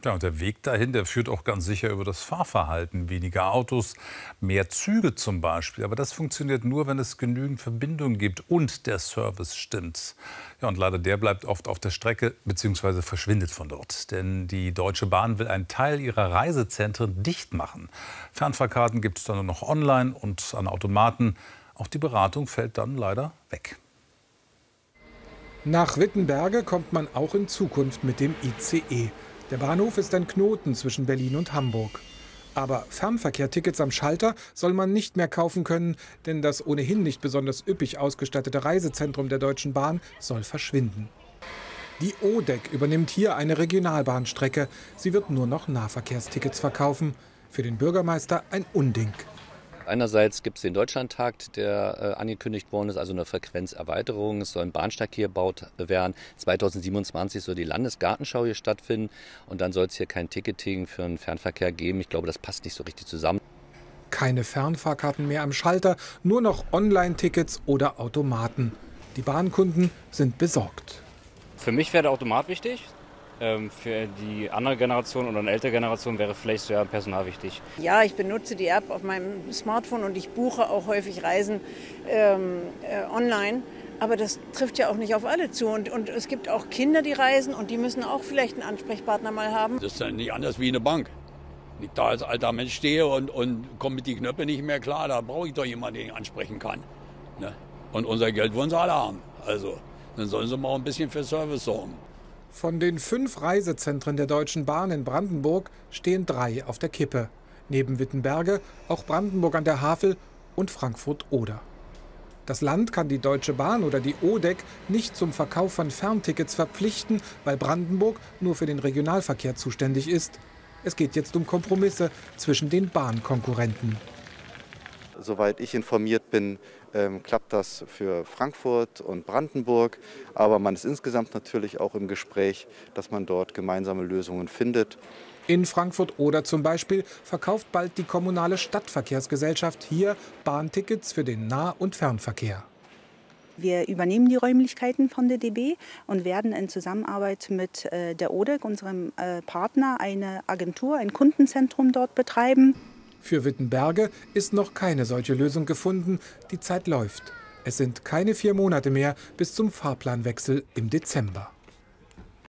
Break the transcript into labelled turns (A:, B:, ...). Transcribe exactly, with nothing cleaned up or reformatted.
A: Ja, und der Weg dahin, der führt auch ganz sicher über das Fahrverhalten. Weniger Autos, mehr Züge zum Beispiel. Aber das funktioniert nur, wenn es genügend Verbindungen gibt und der Service stimmt. Ja, und leider der bleibt oft auf der Strecke bzw. verschwindet von dort. Denn die Deutsche Bahn will einen Teil ihrer Reisezentren dicht machen. Fernfahrkarten gibt es dann nur noch online und an Automaten. Auch die Beratung fällt dann leider weg.
B: Nach Wittenberge kommt man auch in Zukunft mit dem I C E. Der Bahnhof ist ein Knoten zwischen Berlin und Hamburg. Aber Fernverkehrtickets am Schalter soll man nicht mehr kaufen können, denn das ohnehin nicht besonders üppig ausgestattete Reisezentrum der Deutschen Bahn soll verschwinden. Die O D E C übernimmt hier eine Regionalbahnstrecke. Sie wird nur noch Nahverkehrstickets verkaufen. Für den Bürgermeister ein Unding.
C: Einerseits gibt es den Deutschlandtag, der äh, angekündigt worden ist, also eine Frequenzerweiterung. Es soll ein Bahnsteig hier gebaut werden. zweitausendsiebenundzwanzig soll die Landesgartenschau hier stattfinden. Und dann soll es hier kein Ticketing für den Fernverkehr geben. Ich glaube, das passt nicht so richtig zusammen.
B: Keine Fernfahrkarten mehr am Schalter, nur noch Online-Tickets oder Automaten. Die Bahnkunden sind besorgt.
D: Für mich wäre der Automat wichtig. Für die andere Generation oder eine ältere Generation wäre vielleicht sogar Personal wichtig.
E: Ja, ich benutze die App auf meinem Smartphone und ich buche auch häufig Reisen ähm, äh, online. Aber das trifft ja auch nicht auf alle zu. Und, und es gibt auch Kinder, die reisen und die müssen auch vielleicht einen Ansprechpartner mal haben.
F: Das ist ja nicht anders wie eine Bank. Wenn ich da als alter Mensch stehe und, und komme mit den Knöpfen nicht mehr klar, da brauche ich doch jemanden, den ich ansprechen kann. Ne? Und unser Geld wollen sie alle haben. Also, dann sollen sie mal ein bisschen für Service sorgen.
B: Von den fünf Reisezentren der Deutschen Bahn in Brandenburg stehen drei auf der Kippe. Neben Wittenberge auch Brandenburg an der Havel und Frankfurt-Oder. Das Land kann die Deutsche Bahn oder die O D E C nicht zum Verkauf von Ferntickets verpflichten, weil Brandenburg nur für den Regionalverkehr zuständig ist. Es geht jetzt um Kompromisse zwischen den Bahnkonkurrenten.
G: Soweit ich informiert bin, ähm, klappt das für Frankfurt und Brandenburg. Aber man ist insgesamt natürlich auch im Gespräch, dass man dort gemeinsame Lösungen findet.
B: In Frankfurt-Oder zum Beispiel verkauft bald die kommunale Stadtverkehrsgesellschaft hier Bahntickets für den Nah- und Fernverkehr.
H: Wir übernehmen die Räumlichkeiten von der D B und werden in Zusammenarbeit mit äh, der O D E C, unserem äh, Partner, eine Agentur, ein Kundenzentrum dort betreiben.
B: Für Wittenberge ist noch keine solche Lösung gefunden. Die Zeit läuft. Es sind keine vier Monate mehr bis zum Fahrplanwechsel im Dezember.